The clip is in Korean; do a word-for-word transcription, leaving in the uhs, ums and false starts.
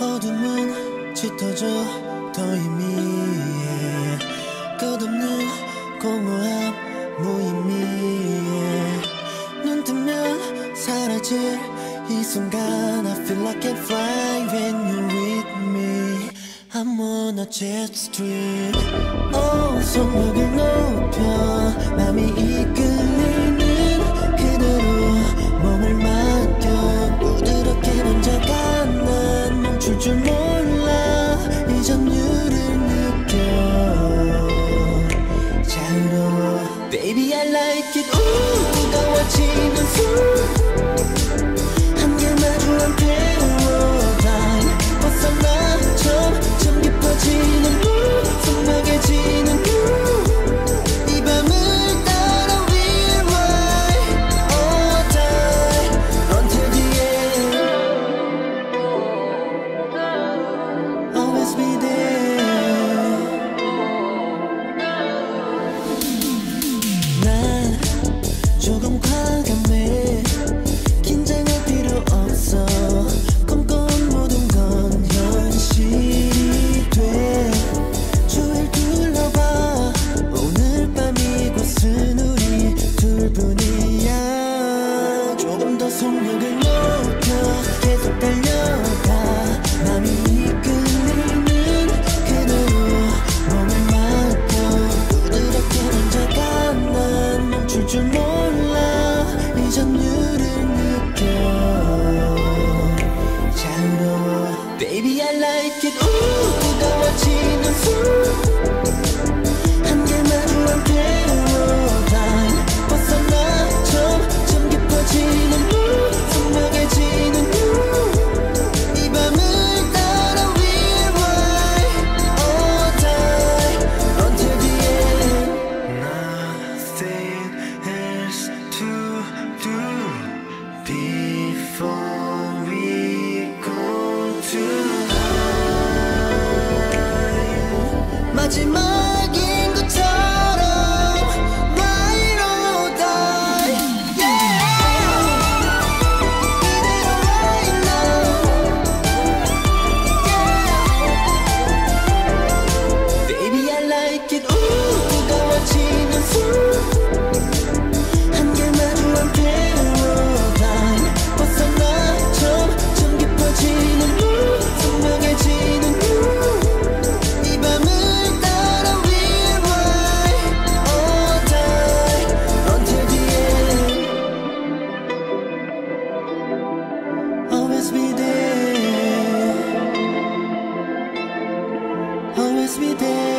어둠은 짙어져 더 희미해. 끝없는 공허함 무의미해. 눈 뜨면 사라질 이 순간 I feel like I can fly when you're with me. I'm on a jet stream. Oh, 속력을 높여 맘이 이끌리는 그대로 몸을 맡겨. 부드럽게 만져가 난 멈출 줄 몰라. 이 전율을 느껴 자유로워. Baby I like it. 우 뜨거워지는 숨 함께 마주 함께 Time 벗어나 점점 깊어지는 물 선명해지는 이 밤을 따라 we'll ride all time until the end. Always be there. 난 조금 과감해. 긴장할 필요 없어. 꿈꿔온 모든 건 현실이 돼. 주위를 둘러봐. 오늘 밤 이곳은 우리 둘뿐이야. 조금 더 속력을 높여 계속 달려가. 맘이 이끌리는 그대로 몸을 맡겨. 부드럽게 만져가 난 멈출 줄 몰라. 이 전율을 느껴 자유로워. Baby I like it. 우 뜨거워지는 숨 함께 마주 함께 Time 벗어나 점점 깊어지는 물 선명해지는 이 밤을 따라 we'll ride all time until the end. Nothing else to do before we go to 마지막인 것처럼 ride or die. Yeah. 이대로 right now. Yeah. Baby I like it. 우 뜨거워지는 숨 함께 마주 함께 Time 벗어나 점점 깊어지는 물 선명해지는 이 밤을 따라 we'll ride all time until the end. Always be there. Always be there.